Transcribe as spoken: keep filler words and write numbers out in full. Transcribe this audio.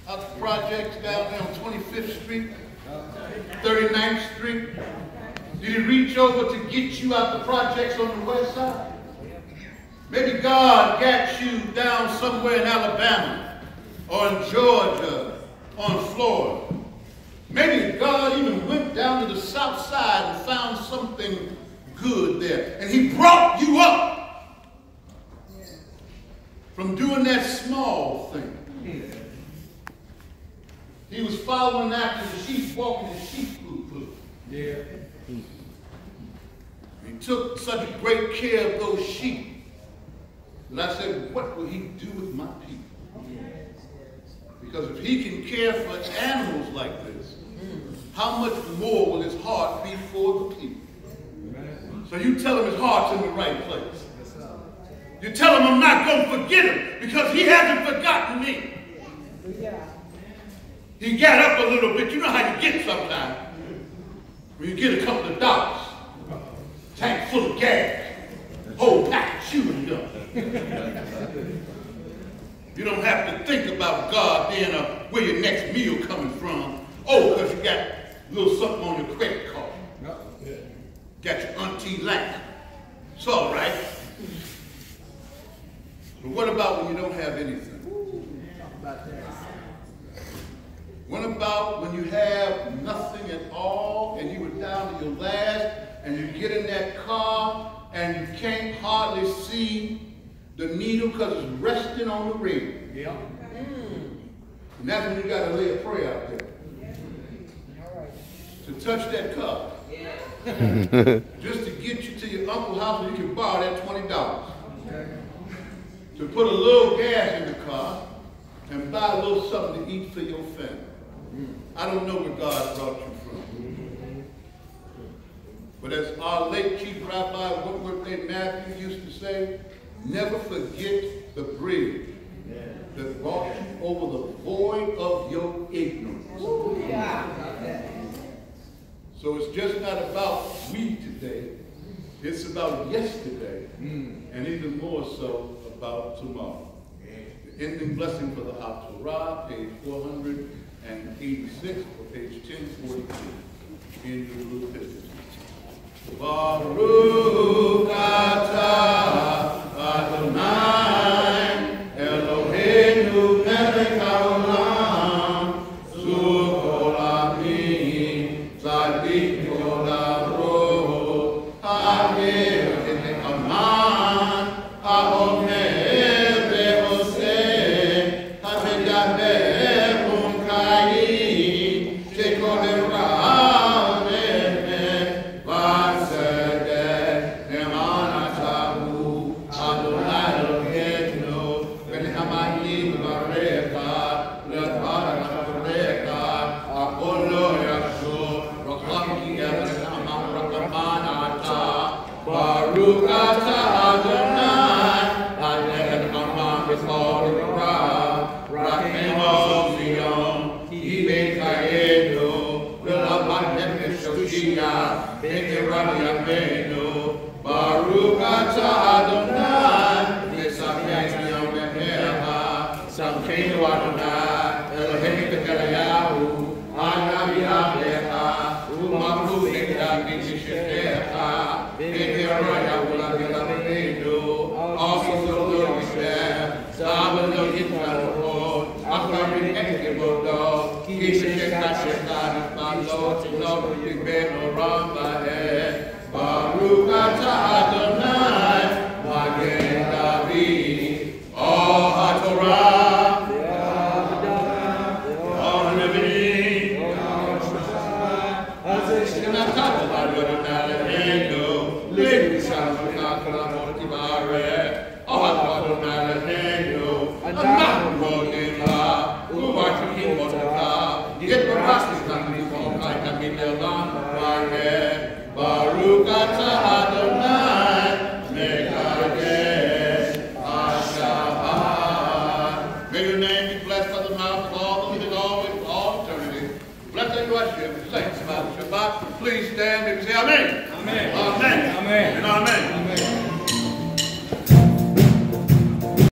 out the projects down there on twenty-fifth Street, thirty-ninth Street? Did he reach over to get you out the projects on the west side? Maybe God got you down somewhere in Alabama or in Georgia or in Florida. Maybe God even went down to the south side and found something good there. And he brought you up from doing that small thing. He was following after the sheep, walking the sheep food. Yeah. He took such great care of those sheep. And I said, what will he do with my people? Because if he can care for animals like this, how much more will his heart be for the people? So you tell him his heart's in the right place. You tell him I'm not going to forget him because he hasn't forgotten me. He got up a little bit. You know how you get sometimes. When you get a couple of dollars, tank full of gas, whole pack of chewing gum. You don't have to think about God being a, where your next meal coming from. Oh, because you got a little something on your credit card. Got your auntie lamp. It's all right. But what about when you don't have anything? What about when you have nothing at all and you were down to your last and you get in that car and you can't hardly see the needle because it's resting on the rim? Yeah. Mm. And that's when you got to lay a prayer out there. To touch that car. Yeah. Just to get you to your uncle's house so you can borrow that twenty dollars. To put a little gas in the car and buy a little something to eat for your family. I don't know where God brought you from. But as our late Chief Rabbi Whitworth A. Matthew used to say, never forget the bridge that brought you over the void of your ignorance. Ooh, yeah. So it's just not about we today. It's about yesterday, and even more so about tomorrow. The ending blessing for the Torah, page four hundred eighty-six, or page ten forty-two in your blue epistle. Baruch atah Adonai Eloheinu melech haolam zu kol amim tzadik kol haroh ha'amir ha'aman ha'omer ve'oseh ha'medaber umkayim shekol erah Baruch atah Adonai, Adonai Amam b'chol ra, Rakemo Zion, Yimei Chayenu, V'lavan nefesh Hoshia, B'kerab Yameinu. Baruch atah Adonai, V'samkeinu Yom Be'echa, Samkeinu Adonai, Eloheinu B'Kelayahu, Hanavi Avecha, U'mamru Ekda B'Yishechecha. Also, the Lord is there. Sabbath, no Israel, Akharim, Ekibodo, Kisha, Shekha, my Lord, to know you, Ben, or Ram, Baruch atah